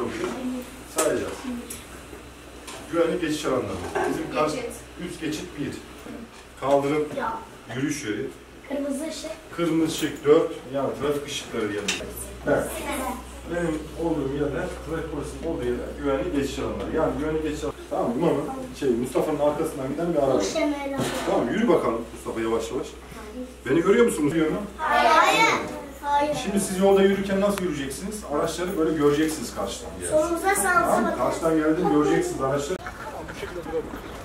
oluyor? Sayacağız. Güvenli geçiş alanları. Bizim karşı üst geçit 1. Kaldırım, yürüyüş yeri. Kırmızı ışık. Kırmızı ışık 4. Yani trafik ışıkları yanında. Evet. Benim olduğum yerde, trafik polisinin olduğu yerde güvenli geçiş alanları. Yani güvenli geçiş alanları. Tamam mı? Mustafa'nın arkasından giden bir araç. Tamam, yürü bakalım Mustafa yavaş yavaş. Beni görüyor musunuz? Hayır. Şimdi siz yolda yürürken nasıl yürüyeceksiniz? Araçları böyle göreceksiniz karşıdan. Solumuza sağımıza Tamam, karşıdan geldiğini göreceksiniz araçları. Bu şekilde duralım.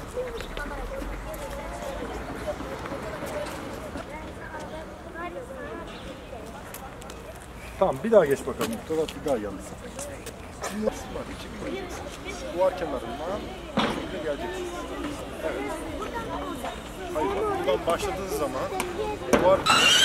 Tamam, bir daha geç bakalım. Bir daha yalnız. Şimdi var, içi gireceksin. Duvar kenarından şöyle geleceksiniz. Evet. Hayır, buradan başladığınız zaman duvar...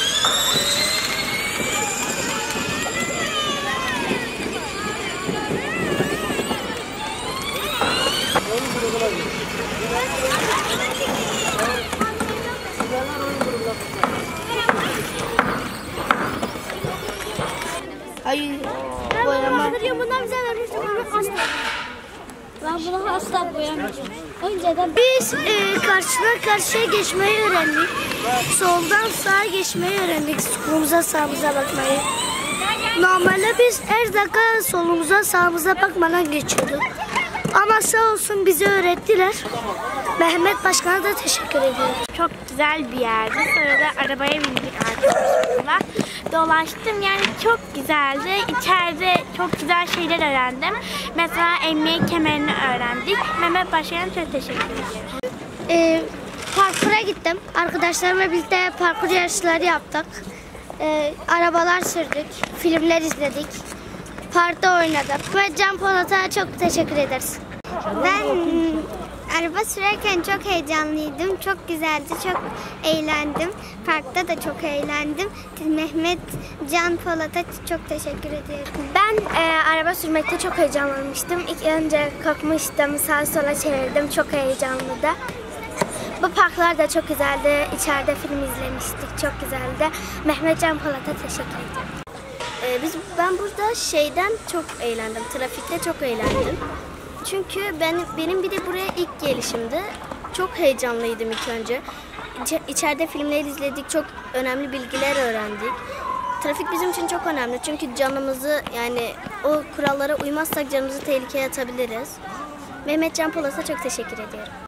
Hayır. Boyama. Bunlar bize vermişti. Ben bunu asla boyamayacağım. Önceden biz karşıdan karşıya geçmeyi öğrendik. Soldan sağa geçmeyi öğrendik. Solumuza sağımıza bakmayı. Normalde biz her dakika solumuza sağımıza bakmadan geçiyorduk. Ama sağ olsun bize öğrettiler. Mehmet Başkan'a da teşekkür ediyorum. Çok güzel bir yerdi. Sonra da arabaya bindik arkadaşlarımla. Dolaştım, yani çok güzeldi. İçeride çok güzel şeyler öğrendim. Mesela emniyet kemerini öğrendik. Mehmet Başkan'a çok teşekkür ederim. Parkura gittim. Arkadaşlarımla birlikte parkur yarışları yaptık. Arabalar sürdük. Filmler izledik. Parkta oynadık. Ve Can Polat'a çok teşekkür ederiz. Ben araba sürerken çok heyecanlıydım. Çok güzeldi. Çok eğlendim. Parkta da çok eğlendim. Mehmet Can Polat'a çok teşekkür ediyorum. Ben araba sürmekte çok heyecanlanmıştım. İlk önce korkmuştum. Sağa sola çevirdim. Çok heyecanlıydı. Bu parklar da çok güzeldi. İçeride film izlemiştik. Çok güzeldi. Mehmet Can Polat'a teşekkür ediyorum. Ben burada çok eğlendim. Trafikte çok eğlendim. Çünkü benim bir de buraya ilk gelişimdi. Çok heyecanlıydım ilk önce. İçeride filmler izledik. Çok önemli bilgiler öğrendik. Trafik bizim için çok önemli. Çünkü canımızı, yani o kurallara uymazsak canımızı tehlikeye atabiliriz. Mehmet Can Polat'a çok teşekkür ediyorum.